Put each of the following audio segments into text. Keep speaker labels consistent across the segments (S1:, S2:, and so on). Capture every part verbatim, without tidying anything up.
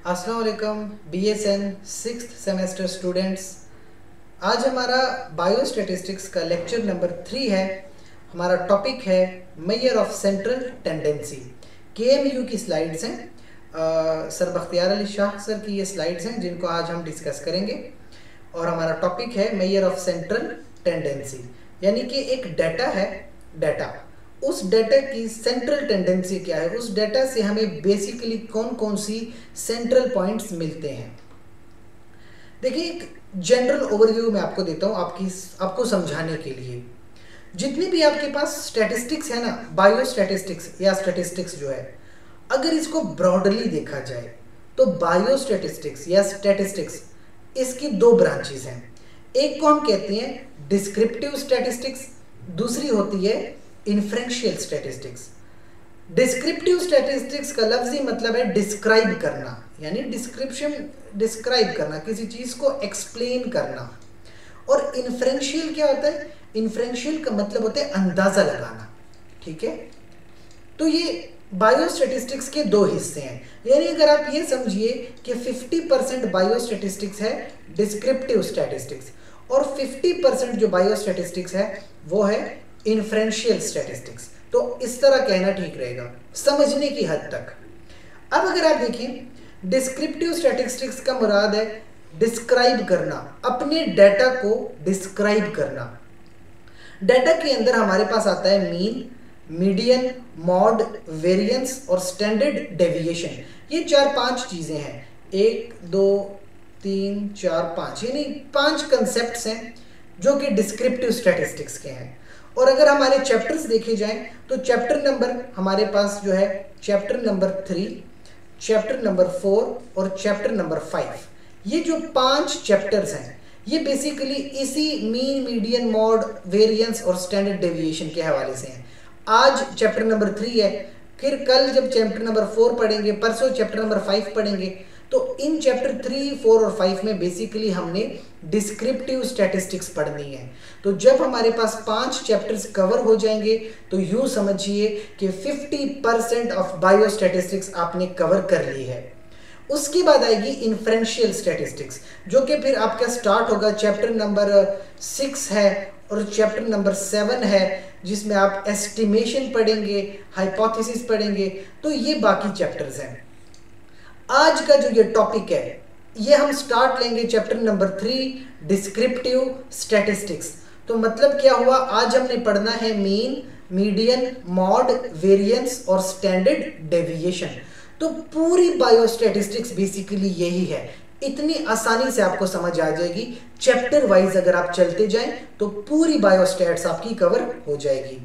S1: अस्सलाम वालेकुम BSN sixth semester students. आज हमारा बायो स्टैटिस्टिक्स का लेक्चर नंबर थ्री है। हमारा टॉपिक है measure of central tendency. KMU की स्लाइड्स हैं, आ, सर बख्तियार अली शाह सर की ये स्लाइड्स हैं जिनको आज हम डिस्कस करेंगे। और हमारा टॉपिक है मेजर ऑफ सेंट्रल टेंडेंसी, यानी कि एक डाटा है, डाटा उस डाटा की सेंट्रल टेंडेंसी क्या है, उस डाटा से हमें बेसिकली कौन कौन सी सेंट्रल पॉइंट्स मिलते हैं। देखिए, एक जनरल ओवरव्यू मैं आपको देता हूँ आपकी आपको समझाने के लिए। जितनी भी आपके पास स्टैटिस्टिक्स है ना, बायो स्टैटिस्टिक्स या स्टैटिस्टिक्स जो है, अगर इसको ब्रॉडली देखा जाए तो बायो स्टैटिस्टिक्स या स्टैटिस्टिक्स इसकी दो ब्रांचेस हैं। एक को हम कहते हैं डिस्क्रिप्टिव स्टैटिस्टिक्स, दूसरी होती है इन्फ्रेंशियल स्टैटिस्टिक्स। डिस्क्रिप्टिव स्टैटिस्टिक्स का लफ्जी मतलब है डिस्क्राइब करना, यानी डिस्क्रिप्शन डिस्क्राइब करना, किसी चीज को एक्सप्लेन करना। और इन्फ्रेंशियल क्या होता है? इन्फ्रेंशियल का मतलब होता है अंदाजा लगाना। ठीक है, तो ये बायो स्टैटिस्टिक्स के दो हिस्से हैं। यानी अगर आप ये समझिए कि फिफ्टी परसेंट बायो स्टैटिस्टिक्स है डिस्क्रिप्टिव स्टैटिस्टिक्स और फिफ्टी परसेंट जो बायो स्टैटिस्टिक्स है वो है इन्फ्रेंशियल स्टैटिस्टिक्स। तो इस तरह कहना ठीक रहेगा समझने की हद तक। अब अगर आप देखें, डिस्क्रिप्टिव स्टैटिस्टिक्स का मुराद है डिस्क्राइब करना, अपने डाटा को डिस्क्राइब करना। डाटा के अंदर हमारे पास आता है मीन, मीडियन, मॉड, वेरिएंस और स्टैंडर्ड डेविएशन। ये चार पांच चीजें हैं, एक दो तीन चार पांच, यानी पांच कंसेप्ट्स हैं जो कि डिस्क्रिप्टिव स्टैटिस्टिक्स के हैं। और अगर हमारे चैप्टर्स देखे जाएं तो चैप्टर नंबर हमारे पास जो है chapter number three, chapter number four और चैप्टर नंबर फाइव, ये जो पांच चैप्टर्स हैं ये बेसिकली इसी मीन, मीडियन, मॉड, वेरिएंस और स्टैंडर्ड डेविएशन के हवाले से हैं। आज चैप्टर नंबर थ्री है, फिर कल जब चैप्टर नंबर फोर पढ़ेंगे, परसों चैप्टर नंबर फाइव पढ़ेंगे। तो इन चैप्टर थ्री, फोर और फाइव में बेसिकली हमने डिस्क्रिप्टिव स्टैटिस्टिक्स पढ़नी है। तो जब हमारे पास पांच चैप्टर्स कवर हो जाएंगे तो यूं समझिए कि fifty percent of biostatistics आपने कवर कर ली है। उसके बाद आएगी इन्फ्रेंशियल स्टैटिस्टिक्स, जो कि फिर आपका स्टार्ट होगा चैप्टर नंबर सिक्स है और चैप्टर नंबर सेवन है, जिसमें आप एस्टिमेशन पढ़ेंगे, हाइपोथेसिस पढ़ेंगे। तो ये बाकी चैप्टर्स हैं। आज का जो ये टॉपिक है ये हम स्टार्ट लेंगे chapter number three, descriptive statistics. तो मतलब क्या हुआ, आज हमने पढ़ना है मीन, मीडियन, मॉड, वेरिएंस और स्टैंडर्ड डेविएशन। तो पूरी बायो स्टैटिस्टिक्स बेसिकली यही है। इतनी आसानी से आपको समझ आ जाएगी, चैप्टर वाइज अगर आप चलते जाएं तो पूरी बायो स्टैट्स आपकी कवर हो जाएगी।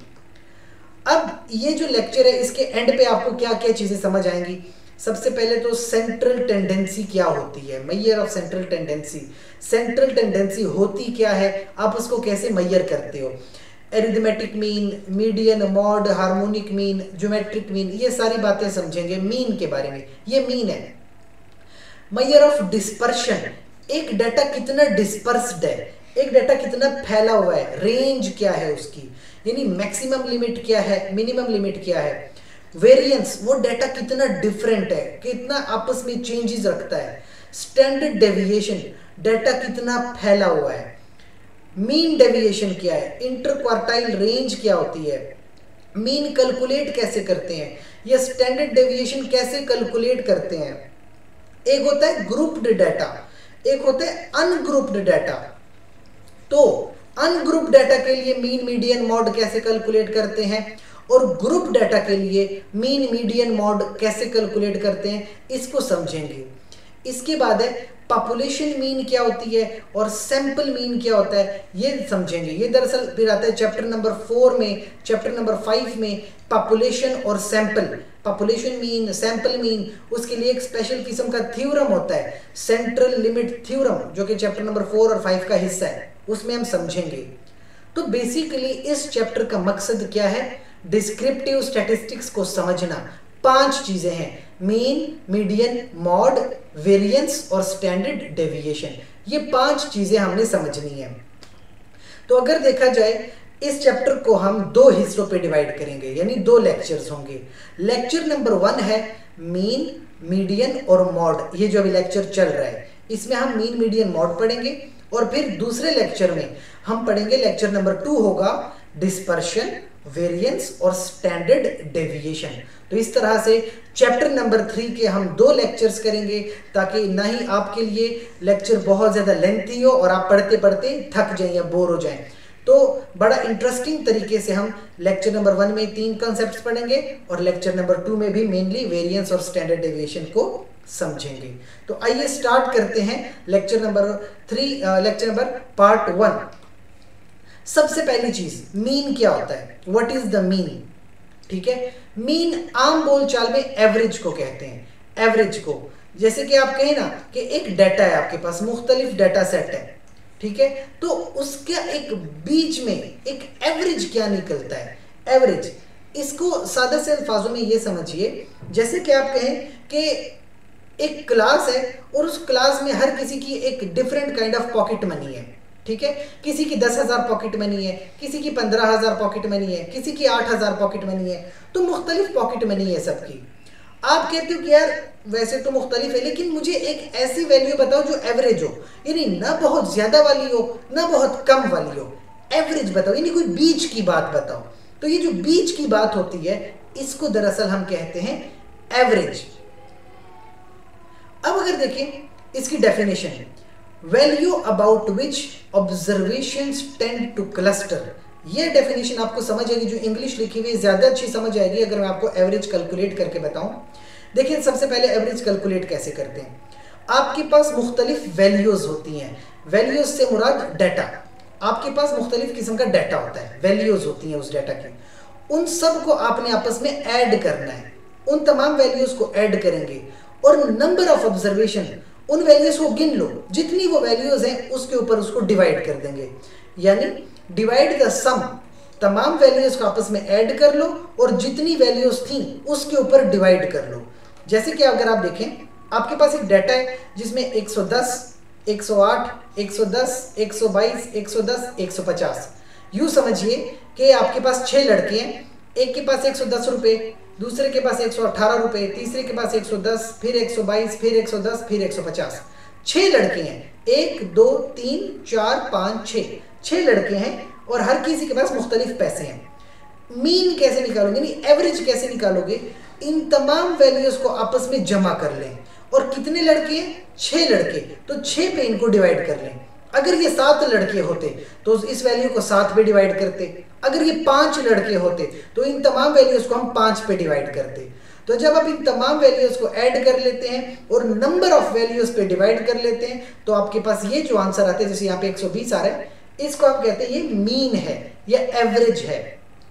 S1: अब ये जो लेक्चर है इसके एंड पे आपको क्या क्या चीजें समझ आएंगी। सबसे पहले तो सेंट्रल टेंडेंसी क्या होती है, measure of central tendency. Central tendency होती क्या है, आप उसको कैसे मेजर करते हो। Arithmetic mean, median, mode, harmonic mean, geometric mean, ये सारी बातें समझेंगे मीन के बारे में। ये मीन है। मेजर ऑफ डिस्पर्शन, एक डाटा कितना डिस्पर्स्ड है, एक डाटा कितना फैला हुआ है, रेंज क्या है उसकी, यानी मैक्सिमम लिमिट क्या है, मिनिमम लिमिट क्या है। वेरिएंस, वो डाटा कितना डिफरेंट है, कितना आपस में चेंजेस रखता है। स्टैंडर्ड डेविएशन, डाटा कितना फैला हुआ है। मीन डेविएशन क्या है, इंटरक्वार्टाइल रेंज क्या होती है, मीन कैलकुलेट कैसे करते हैं, या स्टैंडर्ड डेविएशन कैसे कैलकुलेट करते हैं। एक होता है ग्रुप्ड डाटा, एक होता है अनग्रुप्ड डाटा। तो अनग्रुप्ड डाटा के लिए मीन, मीडियन, मॉड कैसे कैलकुलेट करते हैं और ग्रुप डाटा के लिए मीन, मीडियन, मॉड कैसे कैलकुलेट करते हैं, इसको समझेंगे। इसके बाद है पॉपुलेशन मीन क्या होती है और सैंपल मीन क्या होता है, ये समझेंगे। ये दरअसल फिर आता है चैप्टर नंबर फोर में, चैप्टर नंबर फाइव में पॉपुलेशन और sample, population mean, sample mean, उसके लिए एक स्पेशल किस्म का थ्योरम होता है, सेंट्रल लिमिट थ्योरम, जो कि चैप्टर नंबर फोर और फाइव का हिस्सा है, उसमें हम समझेंगे। तो बेसिकली इस चैप्टर का मकसद क्या है, डिस्क्रिप्टिव स्टैटिस्टिक्स को समझना। पांच चीजें हैं, मीन, मीडियन, मॉड, वेरिएंस और स्टैंडर्ड डेविएशन। ये पांच चीजें हमने समझनी है। तो अगर देखा जाए इस चैप्टर को हम दो हिस्सों पे डिवाइड करेंगे, यानी दो लेक्चर्स होंगे। लेक्चर नंबर वन है मीन, मीडियन और मॉड, ये जो अभी लेक्चर चल रहा है इसमें हम मीन मीडियन मॉड पढ़ेंगे। और फिर दूसरे लेक्चर में हम पढ़ेंगे, लेक्चर नंबर टू होगा डिस्पर्शन, वेरिएंस और स्टैंडर्ड डेविएशन। तो इस तरह से चैप्टर नंबर थ्री के हम दो लेक्चर्स करेंगे, ताकि ना ही आपके लिए लेक्चर बहुत ज़्यादा लेंथी हो और आप पढ़ते पढ़ते थक जाएं या बोर हो जाएं। तो बड़ा इंटरेस्टिंग तरीके से हम लेक्चर नंबर वन में तीन कॉन्सेप्ट्स पढ़ेंगे और लेक्चर नंबर टू में भी मेनली वेरिएंस और स्टैंडर्ड डेविएशन को समझेंगे। तो आइए स्टार्ट करते हैं lecture number three, lecture number part one. सबसे पहली चीज, मीन क्या होता है? What is the mean? ठीक है, मीन आम बोलचाल में एवरेज को कहते हैं। एवरेज को, जैसे कि आप कहें ना कि एक डाटा है आपके पास, मुख्तलिफ डाटा सेट है, ठीक है, तो उसके एक बीच में एक एवरेज क्या निकलता है? एवरेज, इसको सादा से अल्फाजों में ये समझिए, जैसे कि आप कहें कि एक क्लास है और उस क्लास में हर किसी की एक different kind of pocket money है, ठीक है, किसी की दस हजार पॉकेट मनी है, किसी की पंद्रह हजार पॉकेट मनी है, किसी की आठ हजार पॉकेट मनी है, तो मुख्तलिफ पॉकेट मनी है सबकी। आप कहते हो कि यार वैसे तो मुख्तलिफ है, लेकिन मुझे एक ऐसी वैल्यू बताओ जो एवरेज हो, यानी ना बहुत ज्यादा वाली हो ना बहुत कम वाली हो, एवरेज बताओ, यानी कोई बीच की बात बताओ। तो ये जो बीच की बात होती है इसको दरअसल हम कहते हैं एवरेज। अब अगर देखें इसकी डेफिनेशन है, value about which observations tend to cluster. ये डेफिनेशन आपको समझ आएगी, जो इंग्लिश लिखी हुई ज्यादा अच्छी समझ आएगी अगर मैं आपको एवरेज कैलकुलेट करके बताऊं। देखिए सबसे पहले एवरेज कैलकुलेट कैसे करते हैं। आपके पास मुख्तलिफ वैल्यूज होती हैं, वैल्यूज से मुराद डाटा, आपके पास मुख्तलिफ किस्म का डाटा होता है, वैल्यूज होती हैं उस डाटा की, उन सब को आपने आपस में ऐड करना है। उन तमाम वैल्यूज को ऐड करेंगे और नंबर ऑफ ऑब्जर्वेशन, उन वैल्यूज को गिन लो, जितनी वो वैल्यूज हैं उसके ऊपर उसको डिवाइड कर देंगे, यानी डिवाइड द सम, तमाम वैल्यूज को आपस में ऐड कर लो और जितनी वैल्यूज थी उसके ऊपर डिवाइड कर लो। जैसे कि अगर आप देखें आपके पास एक डाटा है जिसमें एक सौ दस, एक सौ आठ, एक सौ दस, एक सौ बाईस, एक सौ दस, एक सौ पचास। यूँ समझिए कि आपके पास छः लड़के हैं, एक के पास एक सौ दस रुपये, दूसरे के पास एक सौ अठारह रुपये, तीसरे के पास एक सौ दस, फिर एक सौ बाईस, फिर एक सौ दस, फिर एक सौ पचास। छः लड़के हैं, एक दो तीन चार पाँच छः, छः लड़के हैं और हर किसी के पास मुख्तलिफ पैसे हैं। मीन कैसे निकालोगे, यानी एवरेज कैसे निकालोगे? इन तमाम वैल्यूज को आपस में जमा कर लें। और कितने लड़के हैं? छः लड़के, तो छः पे इनको डिवाइड कर लें। अगर ये सात लड़के होते तो इस वैल्यू को सात पे डिवाइड करते, अगर ये पांच लड़के होते तो इन तमाम वैल्यूज को हम पांच पे डिवाइड करते। तो जब आप इन तमाम वैल्यूज को ऐड कर लेते हैं और नंबर ऑफ वैल्यूज पे डिवाइड कर लेते हैं तो आपके पास ये जो आंसर आते हैं, जैसे यहाँ पे एक सौ बीस आ रहा है, इसको आप कहते हैं ये मीन है या एवरेज है।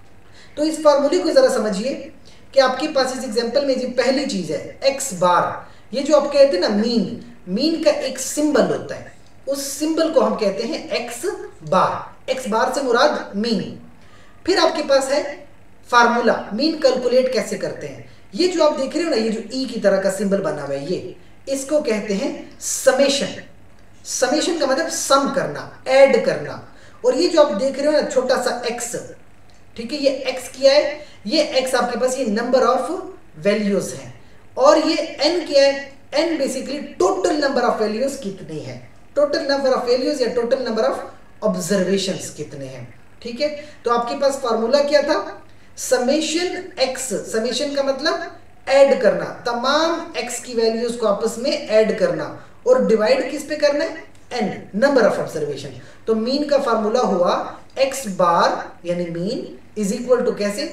S1: तो इस फॉर्मूले को जरा समझिए कि आपके पास इस एग्जाम्पल में जो पहली चीज है एक्स बार, ये जो आप कहते हैं ना मीन, मीन का एक सिंबल होता है, उस सिंबल को हम कहते हैं एक्स बार। एक्स बार से मुराद मीन। फिर आपके पास है फार्मूला, मीन कैलकुलेट कैसे करते हैं। ये जो आप देख रहे हो ना, ये जो ई की तरह का सिंबल बना हुआ है, ये इसको कहते हैं समेशन। समेशन का मतलब सम करना, ऐड करना। और ये जो आप देख रहे हो ना छोटा सा एक्स, ठीक है, ये एक्स क्या है? ये एक्स आपके पास ये नंबर ऑफ वैल्यूज हैं। और ये एन क्या है? N basically total number of values कितनी है, टोटल नंबर ऑफ वैल्यूज या टोटल नंबर ऑफ ऑब्जर्वेशंस कितने हैं, ठीक है। तो आपके पास फार्मूला क्या था? समेशन एक्स, समेशन का मतलब ऐड करना, तमाम एक्स की वैल्यूज को आपस में ऐड करना और डिवाइड किस पे करना है? N, number of observation. तो मीन का फार्मूला हुआ एक्स बार यानी मीन इज इक्वल टू कैसे?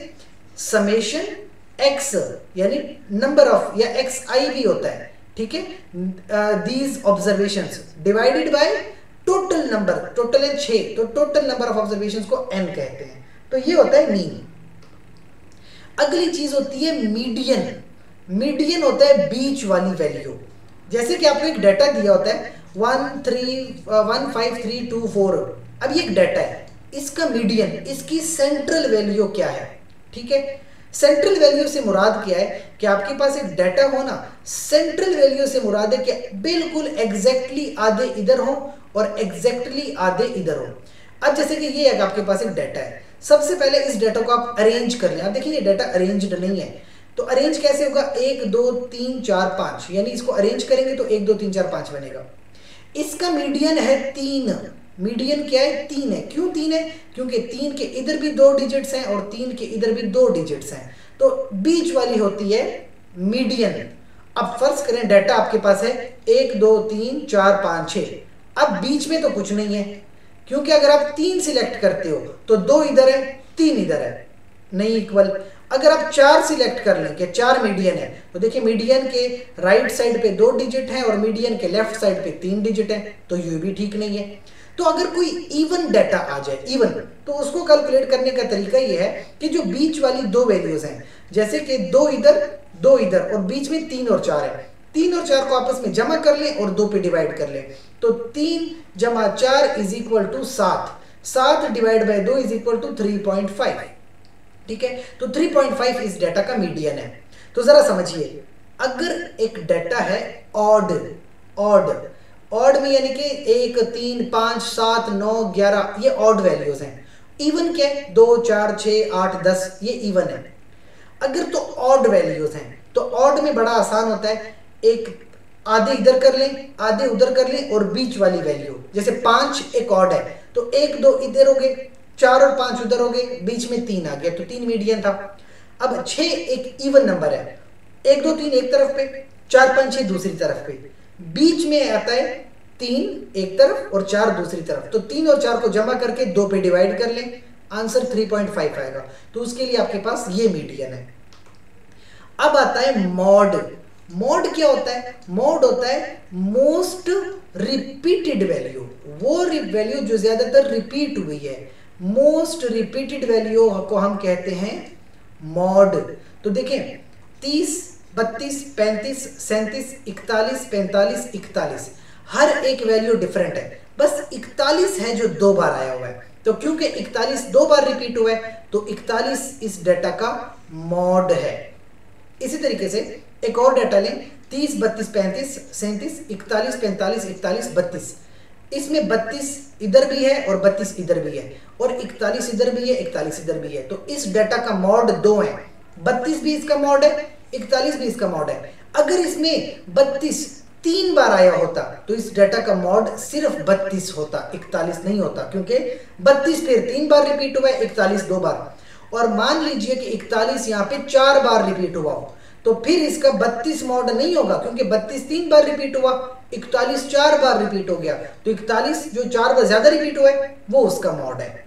S1: समेशन एक्स यानी नंबर ऑफ, या एक्स आई भी होता है, ठीक है, these observations divided by total number, total है छः, तो टोटल नंबर ऑफ ऑब्जर्वेशंस को एन कहते हैं। तो ये होता है मीन। अगली चीज होती है मीडियन। मीडियन होता है बीच वाली वैल्यू। जैसे कि आपको एक डाटा दिया होता है one three one five three two four, अब ये एक डाटा है, इसका मीडियन, इसकी सेंट्रल वैल्यू क्या है, ठीक है। सेंट्रल वैल्यू से मुराद क्या है कि आपके पास एक डाटा हो ना, सेंट्रल वैल्यू से मुराद है कि बिल्कुल एग्जैक्टली आधे इधर हो और एग्जैक्टली आधे इधर हो। अब जैसे कि ये है, आपके पास एक डाटा है, सबसे पहले इस डाटा को आप अरेंज कर लें। आप देखिए ये डाटा अरेंज्ड नहीं है, तो अरेंज कैसे होगा, एक दो तीन चार पाँच, यानी इसको अरेंज करेंगे तो एक दो तीन चार पाँच बनेगा। इसका मीडियन है तीन, मीडियन क्या है, तीन है। क्यों तीन है, क्योंकि तीन के इधर भी दो डिजिट्स हैं और तीन के इधर भी दो डिजिट्स हैं, तो बीच वाली होती है मीडियन। अब फर्ज करें डाटा आपके पास है एक दो तीन चार पाँच छः, अब बीच में तो कुछ नहीं है, क्योंकि अगर आप तीन सिलेक्ट करते हो तो दो इधर है तीन इधर है, नहीं इक्वल। अगर आप चार सिलेक्ट कर लें कि चार मीडियन है, तो देखिए मीडियन के राइट साइड पे दो डिजिट हैं और मीडियन के लेफ्ट साइड पे तीन डिजिट हैं, तो ये भी ठीक नहीं है। तो अगर कोई इवन डाटा आ जाए, इवन, तो उसको कैलकुलेट करने का तरीका ये है कि जो बीच वाली दो वैल्यूज हैं, जैसे कि दो इधर दो इधर और बीच में तीन और चार है, तीन और चार को आपस में जमा कर लें और दो पे डिवाइड कर लें, तो तीन जमा चार इज इक्वल टू सात, सात डिवाइड बाय दो is equal to three point five. ठीक है, तो थ्री पॉइंट फाइव इस डाटा का मीडियन है। तो जरा समझिए, अगर एक डाटा है ऑड, ऑड ऑड में यानी कि एक तीन पाँच सात नौ ग्यारह, ये ऑड वैल्यूज हैं। इवन क्या है, दो चार छः आठ दस, ये इवन है। अगर तो ऑड वैल्यूज हैं तो ऑड में बड़ा आसान होता है, एक आधे इधर कर लें आधे उधर कर लें और बीच वाली वैल्यू, जैसे पाँच एक ऑड है तो एक दो इधर हो गए, चार और पाँच उधर हो गए, बीच में तीन आ गया तो तीन मीडियन था। अब छः एक इवन नंबर है, एक दो तीन एक तरफ पे, चार पाँच छः दूसरी तरफ पे, बीच में आता है तीन एक तरफ और चार दूसरी तरफ, तो तीन और चार को जमा करके दो पे डिवाइड कर लें, आंसर थ्री पॉइंट फाइव आएगा। तो उसके लिए आपके पास ये मीडियन है। अब आता है मॉड। मॉड क्या होता है, मॉड होता है मोस्ट रिपीटेड वैल्यू, वो वैल्यू जो ज्यादातर रिपीट हुई है, मोस्ट रिपीटेड वैल्यू को हम कहते हैं मॉड। तो देखें तीस बत्तीस पैंतीस सैंतीस इकतालीस पैंतालीस इकतालीस, हर एक वैल्यू डिफरेंट है, बस इकतालीस है जो दो बार आया हुआ है। तो क्योंकि इकतालीस दो बार रिपीट हुआ है तो इकतालीस इस डाटा का मॉड है। इसी तरीके से एक और डाटा लें, तीस बत्तीस पैंतीस सैंतीस इकतालीस पैंतालीस इकतालीस बत्तीस, इसमें बत्तीस इधर भी है और बत्तीस इधर भी है और इकतालीस इधर भी है इकतालीस इधर भी है, तो इस डाटा का मॉड दो है, बत्तीस भी इसका मॉड है इकतालीस भी इसका मॉड है। अगर इसमें बत्तीस तीन बार आया होता तो इस डाटा का मॉड सिर्फ बत्तीस होता, इकतालीस नहीं होता, क्योंकि बत्तीस फिर तीन बार रिपीट हुआ है, इकतालीस दो बार, और मान लीजिए कि इकतालीस यहाँ पे चार बार रिपीट हुआ हो तो फिर इसका बत्तीस मॉड नहीं होगा, क्योंकि बत्तीस तीन बार रिपीट हुआ, इकतालीस चार बार रिपीट हो गया, तो इकतालीस जो चार बार ज्यादा रिपीट हुआ है वो उसका मॉड है।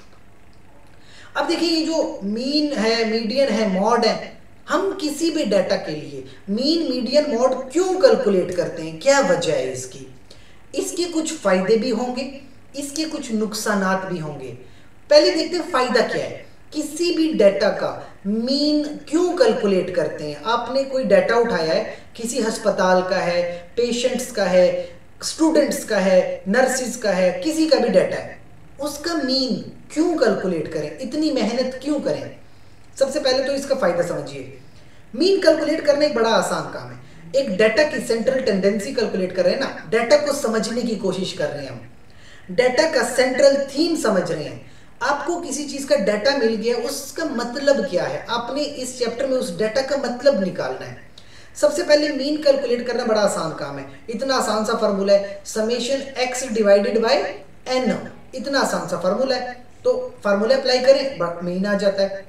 S1: अब देखिए ये जो मीन है मीडियन है मॉड है, हम किसी भी डाटा के लिए मीन मीडियन मॉड क्यों कैलकुलेट करते हैं, क्या वजह है इसकी? इसके कुछ फायदे भी होंगे, इसके कुछ नुकसानात भी होंगे। पहले देखते हैं फायदा क्या है। किसी भी डाटा का मीन क्यों कैलकुलेट करते हैं? आपने कोई डाटा उठाया है, किसी अस्पताल का है, पेशेंट्स का है, स्टूडेंट्स का है, नर्सिस का है, किसी का भी डाटा है, उसका मीन क्यों कैलकुलेट करें, इतनी मेहनत क्यों करें? सबसे पहले तो इसका फायदा समझिए। मीन कैलकुलेट करना एक बड़ा आसान काम है। एक डाटा की सेंट्रल टेंडेंसी कैलकुलेट कर रहे हैं ना, डाटा को समझने की कोशिश कर रहे हैं हम, डाटा का सेंट्रल थीम समझ रहे हैं। आपको किसी चीज का डाटा मिल गया, उसका मतलब क्या है, आपने इस चैप्टर में उस डाटा का मतलब निकालना है। सबसे पहले मीन कैलकुलेट करना बड़ा आसान काम है। इतना आसान सा फार्मूला है, summation x divided by n, इतना आसान सा फार्मूला है, तो फार्मूला अप्लाई करें मीन आ जाता है।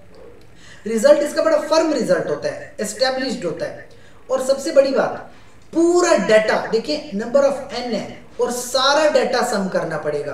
S1: रिजल्ट इसका बड़ा फर्म रिजल्ट होता है, एस्टेब्लिश्ड होता है। और सबसे बड़ी बात, पूरा डाटा देखिए, नंबर ऑफ एन है और सारा डाटा सम करना पड़ेगा।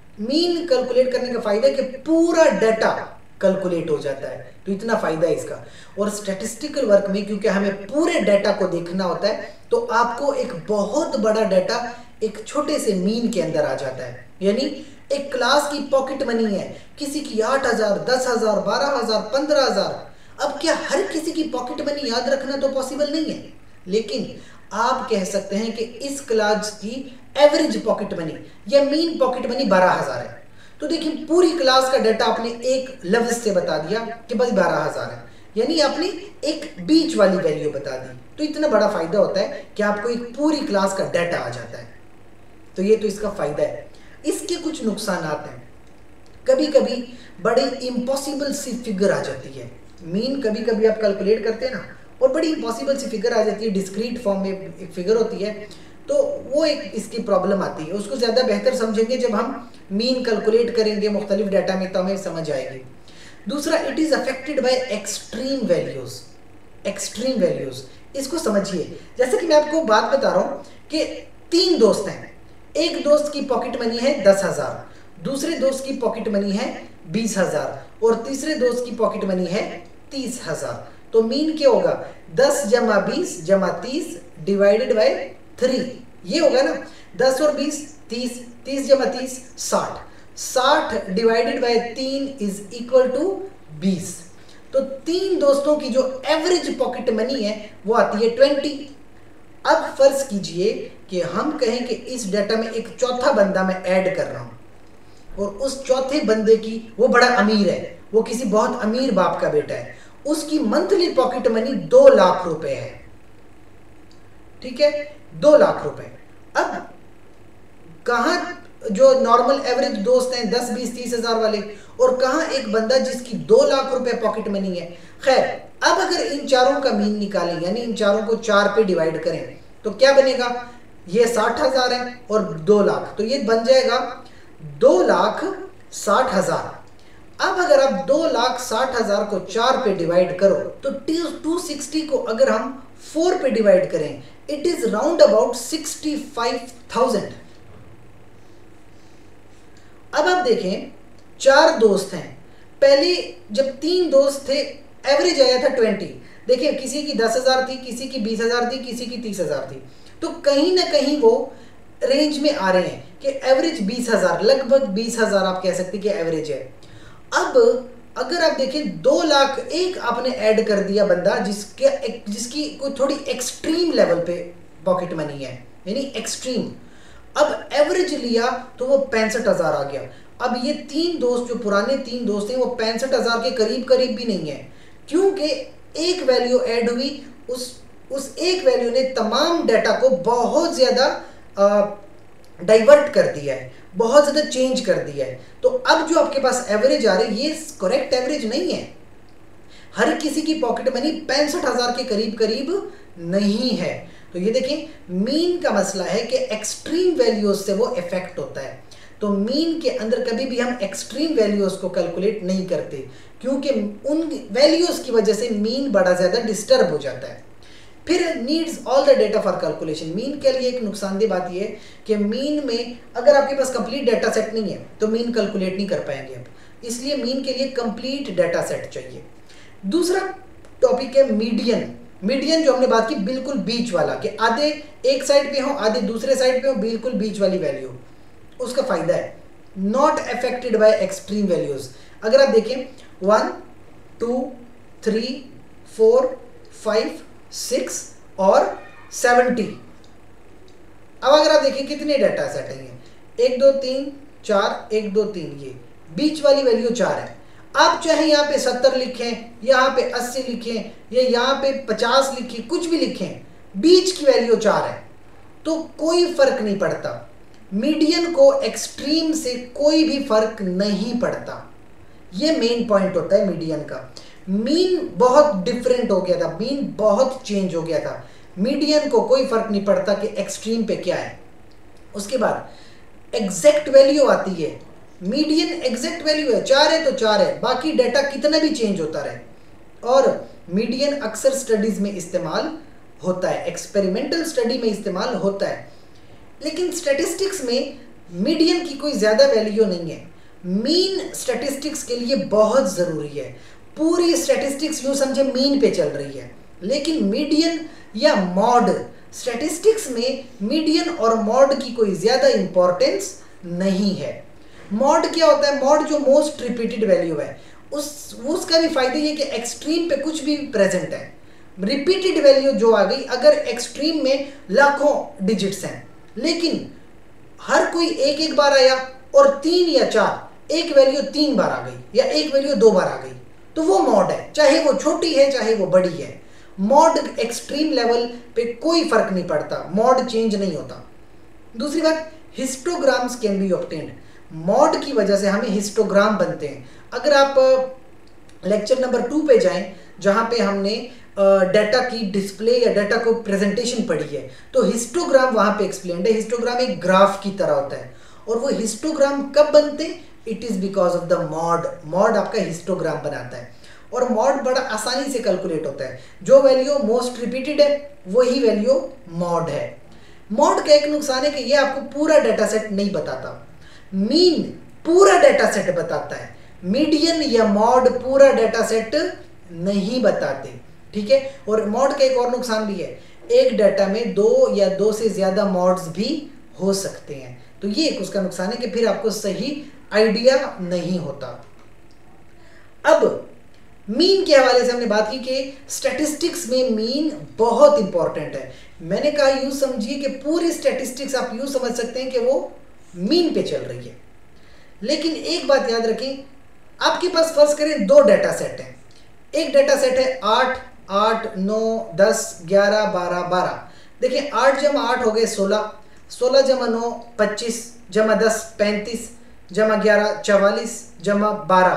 S1: मीन कैलकुलेट करने का फायदा है कि पूरा डाटा कैलकुलेट हो जाता है, तो इतना फायदा है इसका। और स्टैटिस्टिकल वर्क में क्योंकि हमें पूरे डाटा को देखना होता है, तो आपको एक बहुत बड़ा डाटा एक छोटे से मीन के अंदर आ जाता है। यानी एक क्लास की पॉकेट मनी है, किसी की आठ हजार दस हजार बारह हजार पंद्रह हजार। अब क्या हर किसी की पॉकेट मनी याद रखना तो पॉसिबल नहीं है, लेकिन आप कह सकते हैं कि इस क्लास की एवरेज पॉकेट मनी या मीन पॉकेट मनी बारह हजार है। तो देखिए पूरी क्लास का डाटा आपने एक लफ्ज से बता दिया कि बस बारह हजार है, यानी आपने एक बीच वाली वैल्यू बता दी। तो इतना बड़ा फायदा होता है कि आपको एक पूरी क्लास का डाटा आ जाता है। तो ये तो इसका फायदा है। इसके कुछ नुकसान हैं। कभी कभी बड़ी इम्पॉसिबल सी फिगर आ जाती है, मीन कभी कभी आप कैलकुलेट करते हैं ना और बड़ी इम्पॉसिबल सी फिगर आ जाती है, डिस्क्रीट फॉर्म में एक फिगर होती है, तो वो एक इसकी प्रॉब्लम आती है। उसको ज़्यादा बेहतर समझेंगे जब हम मीन कैलकुलेट करेंगे मुख्तलिफ डाटा में, तो हमें समझ आएगी। दूसरा, it is affected by extreme values. Extreme values इसको समझिए, जैसे कि मैं आपको बात बता रहा हूँ कि तीन दोस्त हैं, एक दोस्त की पॉकेट मनी है दस हज़ार, दूसरे दोस्त की पॉकेट मनी है बीस हज़ार और तीसरे दोस्त की पॉकेट मनी है तीस हज़ार। तो मीन क्या होगा? दस जमा बीस जमा तीस डिवाइडेड बाय थ्री, ये होगा ना। दस और बीस तीस, तीस जमा तीस साठ, साठ डिवाइडेड बाय तीन इज इक्वल टू बीस। तो तीन दोस्तों की जो एवरेज पॉकेट मनी है वो आती है ट्वेंटी। अब फर्ज कीजिए कि हम कहें कि इस डाटा में एक चौथा बंदा मैं ऐड कर रहा हूं और उस चौथे बंदे की, वो बड़ा अमीर है, वो किसी बहुत अमीर बाप का बेटा है, उसकी मंथली पॉकेट मनी दो लाख रुपए है। ठीक है, दो लाख रुपए। अब कहां जो नॉर्मल एवरेज दोस्त हैं दस बीस तीस हजार वाले, और कहां एक बंदा जिसकी दो लाख रुपए पॉकेट मनी है। खैर, अब अगर इन चारों का मीन निकालें, यानी इन चारों को चार पे डिवाइड करें, तो क्या बनेगा? ये साठ हजार है और दो लाख, तो ये बन जाएगा दो लाख साठ हजार। अब अगर आप दो लाख साठ हजार को चार पे डिवाइड करो तो टू सिक्सटी को अगर हम फोर पे डिवाइड करें, it is round about sixty five thousand. अब आप देखें, चार दोस्त हैं, पहले जब तीन दोस्त थे एवरेज आया था ट्वेंटी। देखिए, किसी की दस हजार थी, किसी की बीस हजार थी, किसी की तीस हजार थी, तो कहीं ना कहीं वो रेंज में आ रहे हैं कि एवरेज बीस हजार, लगभग बीस हजार आप कह सकते हैं कि एवरेज है। अब अगर आप देखें, दो लाख एक आपने ऐड कर दिया बंदा जिसके जिसकी कोई थोड़ी एक्सट्रीम लेवल पे पॉकेट मनी है, यानी एक्सट्रीम। अब एवरेज लिया तो वो पैंसठ हजार आ गया। अब ये तीन दोस्त, जो पुराने तीन दोस्त हैं, वो पैंसठ हजार के करीब करीब भी नहीं है, क्योंकि एक वैल्यू ऐड हुई, उस उस एक वैल्यू ने तमाम डाटा को बहुत ज़्यादा डाइवर्ट कर दिया है, बहुत ज़्यादा चेंज कर दिया है। तो अब जो आपके पास एवरेज आ रही है, ये करेक्ट एवरेज नहीं है। हर किसी की पॉकेट मनी पैंसठ हजार के करीब करीब नहीं है। तो ये देखें, मीन का मसला है कि एक्सट्रीम वैल्यूज से वो इफेक्ट होता है। तो मीन के अंदर कभी भी हम एक्सट्रीम वैल्यूज को कैलकुलेट नहीं करते, क्योंकि उन वैल्यूज की वजह से मीन बड़ा ज़्यादा डिस्टर्ब हो जाता है। फिर needs all the data for calculation. Mean के लिए एक नुकसानदेह बात यह है कि मीन में अगर आपके पास कंप्लीट डेटा सेट नहीं है तो मीन कैलकुलेट नहीं कर पाएंगे आप, इसलिए मीन के लिए कंप्लीट डेटा सेट चाहिए। दूसरा टॉपिक है मीडियन। मीडियन जो हमने बात की, बिल्कुल बीच वाला, कि आधे एक साइड पे हो, आधे दूसरे साइड पे हो, बिल्कुल बीच वाली वैल्यू। उसका फायदा है not affected by extreme values. अगर आप देखें, one two three four five six और सेवेंटी। अब अगर आप देखें कितने डाटा सेट हैं, एक दो तीन चार, एक दो तीन, ये बीच वाली वैल्यू चार है। आप चाहे यहाँ पे सत्तर लिखें, यहाँ पे अस्सी लिखें, या यहाँ पे पचास लिखें, कुछ भी लिखें, बीच की वैल्यू चार है, तो कोई फर्क नहीं पड़ता। मीडियन को एक्सट्रीम से कोई भी फर्क नहीं पड़ता। ये मेन पॉइंट होता है मीडियन का। मीन बहुत डिफरेंट हो गया था, मीन बहुत चेंज हो गया था। मीडियन को कोई फर्क नहीं पड़ता कि एक्सट्रीम पे क्या है। उसके बाद एग्जैक्ट वैल्यू आती है। मीडियन एग्जैक्ट वैल्यू है, चार है तो चार है, बाकी डाटा कितना भी चेंज होता रहे। और मीडियन अक्सर स्टडीज में इस्तेमाल होता है, एक्सपेरिमेंटल स्टडी में इस्तेमाल होता है, लेकिन स्टैटिस्टिक्स में मीडियन की कोई ज़्यादा वैल्यू नहीं है। मीन स्टैटिस्टिक्स के लिए बहुत ज़रूरी है। पूरी स्टैटिस्टिक्स यूँ समझे मीन पे चल रही है, लेकिन मीडियन या मॉड, स्टैटिस्टिक्स में मीडियन और मॉड की कोई ज़्यादा इंपॉर्टेंस नहीं है। मॉड क्या होता है? मॉड जो मोस्ट रिपीटेड वैल्यू है, उस उसका भी फायदा ये कि एक्सट्रीम पे कुछ भी प्रेजेंट है। रिपीटेड वैल्यू जो आ गई, अगर एक्सट्रीम में लाखों डिजिट्स हैं, लेकिन हर कोई एक एक बार आया और तीन या चार, एक वैल्यू तीन बार आ गई या एक वैल्यू दो बार आ गई, तो वो मॉड है, चाहे वो छोटी है चाहे वो बड़ी है। मॉड एक्सट्रीम लेवल पे कोई फर्क नहीं पड़ता, मॉड चेंज नहीं होता। दूसरी बात, histograms can be obtained. Mode की वजह से हमें हिस्टोग्राम बनते हैं। अगर आप लेक्चर नंबर टू पे जाएं जहां पे हमने डाटा की डिस्प्ले या डाटा को प्रेजेंटेशन पढ़ी है। तो हिस्टोग्राम वहां पे एक्सप्लेन्ड है। हिस्टोग्राम एक ग्राफ की तरह होता है और वो हिस्टोग्राम कब बनते हैं? It is because of the mode. Mode आपका हिस्टोग्राम बनाता है और मॉड बड़ा आसानी से कैलकुलेट होता है। जो वैल्यू मोस्ट रिपीटेड है वही वैल्यू मॉड है। मॉड का एक नुकसान है कि ये आपको पूरा डाटा सेट नहीं बताता, मीन पूरा डाटा सेट बताता है, मीडियन या मॉड पूरा डाटा सेट नहीं बताते, ठीक है। और मॉड का एक और नुकसान भी है, एक डाटा में दो या दो से ज्यादा मॉड्स भी हो सकते हैं। तो ये एक उसका नुकसान है कि फिर आपको सही आइडिया नहीं होता। अब मीन के हवाले से हमने बात की कि स्टैटिस्टिक्स में मीन बहुत इंपॉर्टेंट है। मैंने कहा यूं समझिए कि पूरी स्टैटिस्टिक्स आप यूं समझ सकते हैं कि वो मीन पे चल रही है। लेकिन एक बात याद रखें, आपके पास फर्ज करें दो डाटा सेट हैं। एक डाटा सेट है आठ, आठ, नौ, दस, ग्यारह, बारह, बारह। देखिए आठ जमा आठ हो गए सोलह, सोलह जमा नौ पच्चीस, जमा दस पैंतीस, जमा ग्यारह चवालीस, जमा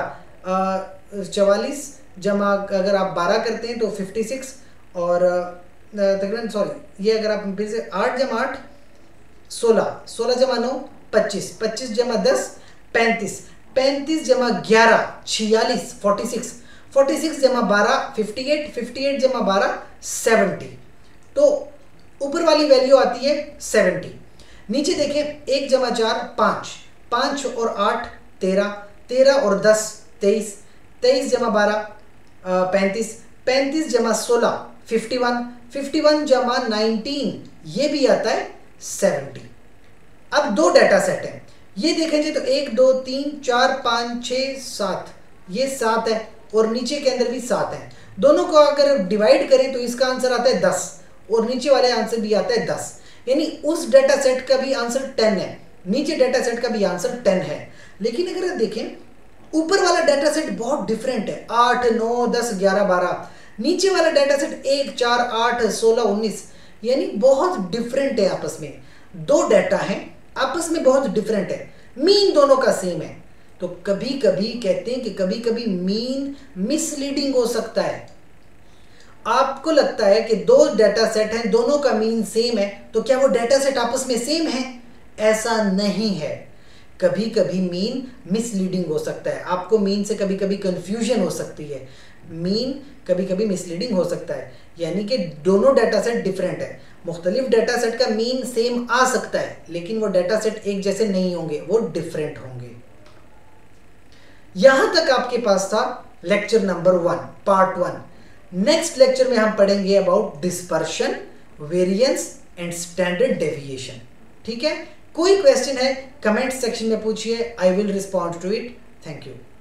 S1: बारह चवालीस, जमा अगर आप बारह करते हैं तो फिफ्टी सिक्स और तकरीबन सॉरी ये अगर आप फिर से आठ जमा आठ सोलह, सोलह जमा नौ पच्चीस, पच्चीस जमा दस पैंतीस, पैंतीस जमा ग्यारह छियालीस, फोर्टी सिक्स, फोर्टी सिक्स जमा बारह फिफ्टी एट, फिफ्टी एट जमा बारह सेवेंटी। तो ऊपर वाली वैल्यू आती है सेवेंटी। नीचे देखें एक जमा चार पाँच, पाँच और आठ तेरह, तेरह और दस तेईस, तेईस जमा बारह पैंतीस, पैंतीस जमा सोलह फिफ्टी वन, फिफ्टी वन जमा नाइनटीन ये भी आता है सेवेंटी। अब दो डाटा सेट हैं, ये देखेंगे तो एक दो तीन चार पाँच छः सात, ये सात है और नीचे के अंदर भी सात है। दोनों को अगर डिवाइड करें तो इसका आंसर आता है दस और नीचे वाले आंसर भी आता है दस, यानी उस डाटा सेट का भी आंसर टेन है, नीचे डाटा सेट का भी आंसर टेन है। लेकिन अगर देखें ऊपर वाला डाटा सेट बहुत डिफरेंट है, आठ, नौ, दस, ग्यारह, बारह, नीचे वाला डाटा सेट एक, चार, आठ, सोलह, उन्नीस, यानी बहुत डिफरेंट है आपस में। दो डाटा हैं आपस में बहुत डिफरेंट है, मीन दोनों का सेम है। तो कभी कभी कहते हैं कि कभी कभी मीन मिसलीडिंग हो सकता है। आपको लगता है कि दो डाटा सेट हैं, दोनों का मीन सेम है, तो क्या वो डाटा सेट आपस में सेम है? ऐसा नहीं है। कभी कभी मीन मिसलीडिंग हो सकता है, आपको मीन से कभी कभी कंफ्यूजन हो सकती है, मीन कभी कभी मिसलीडिंग हो सकता है, यानी कि दोनों डाटा सेट डिफरेंट है। मुख्तलिफ डाटा सेट का मीन सेम आ सकता है लेकिन वो डाटा सेट एक जैसे नहीं होंगे, वो डिफरेंट होंगे। यहां तक आपके पास था lecture number one, part one. Next lecture में हम पढ़ेंगे about dispersion, variance and standard deviation. ठीक है, कोई क्वेश्चन है कमेंट सेक्शन में पूछिए, I will respond to it. Thank you.